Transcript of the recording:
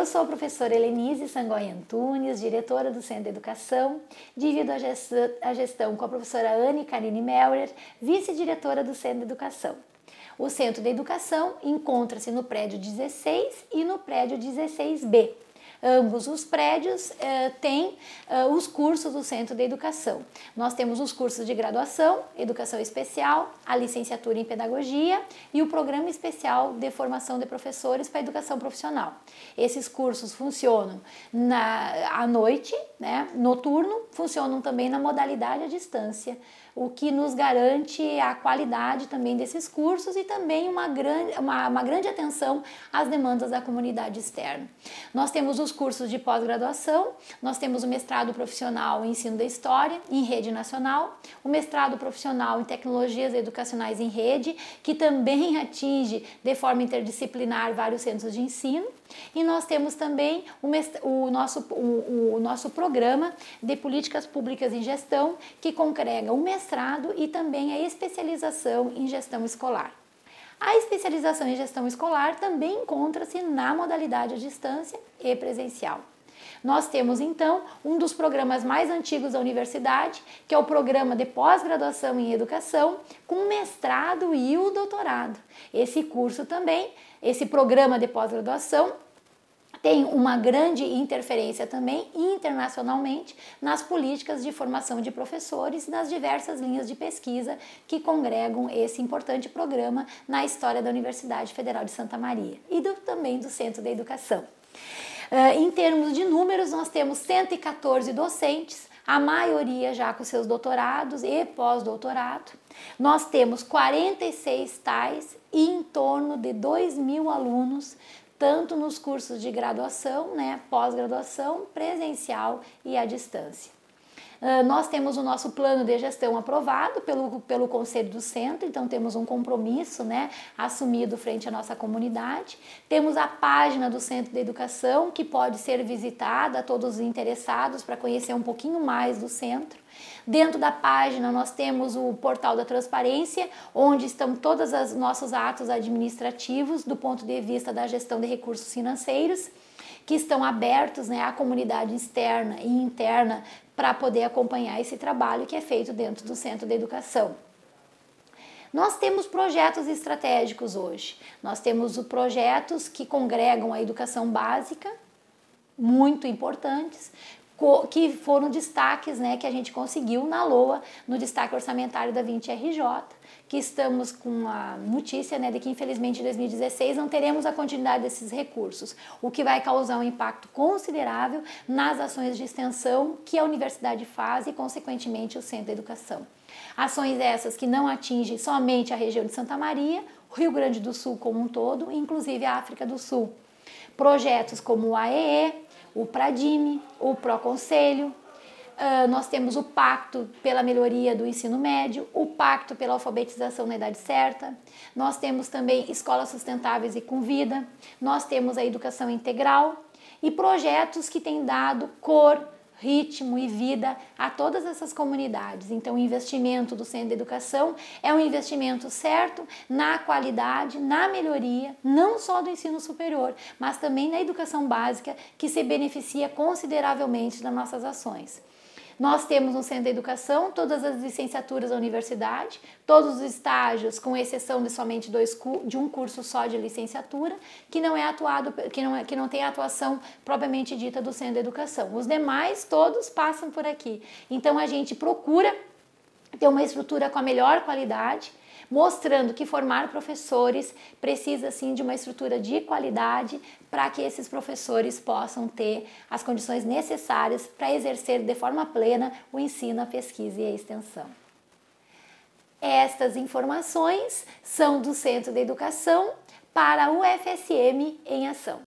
Eu sou a professora Helenise Sangoia Antunes, diretora do Centro de Educação, divido a gestão com a professora Anne Karine Melrer, vice-diretora do Centro de Educação. O Centro de Educação encontra-se no prédio 16 e no prédio 16B. Ambos os prédios têm os cursos do Centro de Educação. Nós temos os cursos de graduação, Educação Especial, a licenciatura em Pedagogia e o Programa Especial de Formação de Professores para a Educação Profissional. Esses cursos funcionam à noite, né, noturno, funcionam também na modalidade à distância, o que nos garante a qualidade também desses cursos e também uma grande atenção às demandas da comunidade externa. Nós temos os cursos de pós-graduação, nós temos o mestrado profissional em ensino da história em rede nacional, o mestrado profissional em tecnologias educacionais em rede, que também atinge de forma interdisciplinar vários centros de ensino, e nós temos também o nosso programa de políticas públicas em gestão, que congrega o mestrado e também a especialização em gestão escolar. A especialização em gestão escolar também encontra-se na modalidade à distância e presencial. Nós temos então um dos programas mais antigos da universidade, que é o programa de pós-graduação em educação, com o mestrado e o doutorado. Esse curso também, esse programa de pós-graduação, tem uma grande interferência também internacionalmente nas políticas de formação de professores e nas diversas linhas de pesquisa que congregam esse importante programa na história da Universidade Federal de Santa Maria e também do Centro de Educação. Em termos de números, nós temos 114 docentes, a maioria já com seus doutorados e pós-doutorado. Nós temos 46 tais e em torno de 2.000 alunos, tanto nos cursos de graduação, né, pós-graduação, presencial e à distância. Nós temos o nosso plano de gestão aprovado pelo Conselho do Centro, então temos um compromisso, né, assumido frente à nossa comunidade. Temos a página do Centro de Educação, que pode ser visitada a todos os interessados para conhecer um pouquinho mais do centro. Dentro da página nós temos o portal da transparência, onde estão todos os nossos atos administrativos do ponto de vista da gestão de recursos financeiros, que estão abertos, né, à comunidade externa e interna para poder acompanhar esse trabalho que é feito dentro do Centro de Educação. Nós temos projetos estratégicos hoje. Nós temos projetos que congregam a educação básica, muito importantes, que foram destaques, né, que a gente conseguiu na LOA, no destaque orçamentário da 20RJ, que estamos com a notícia, né, de que infelizmente em 2016 não teremos a continuidade desses recursos, o que vai causar um impacto considerável nas ações de extensão que a universidade faz e consequentemente o Centro de Educação. Ações essas que não atingem somente a região de Santa Maria, o Rio Grande do Sul como um todo, inclusive a África do Sul. Projetos como o AEE, o Pradime, o Proconselho, nós temos o Pacto pela Melhoria do Ensino Médio, o Pacto pela Alfabetização na Idade Certa, nós temos também Escolas Sustentáveis e com Vida, nós temos a Educação Integral e projetos que têm dado cor, ritmo e vida a todas essas comunidades. Então o investimento do Centro de Educação é um investimento certo na qualidade, na melhoria, não só do ensino superior, mas também na educação básica, que se beneficia consideravelmente das nossas ações. Nós temos no Centro de Educação todas as licenciaturas da universidade, todos os estágios, com exceção de somente de um curso só de licenciatura, que não tem atuação propriamente dita do Centro de Educação. Os demais, todos passam por aqui. Então a gente procura ter uma estrutura com a melhor qualidade, mostrando que formar professores precisa sim de uma estrutura de qualidade para que esses professores possam ter as condições necessárias para exercer de forma plena o ensino, a pesquisa e a extensão. Estas informações são do Centro de Educação para o UFSM em Ação.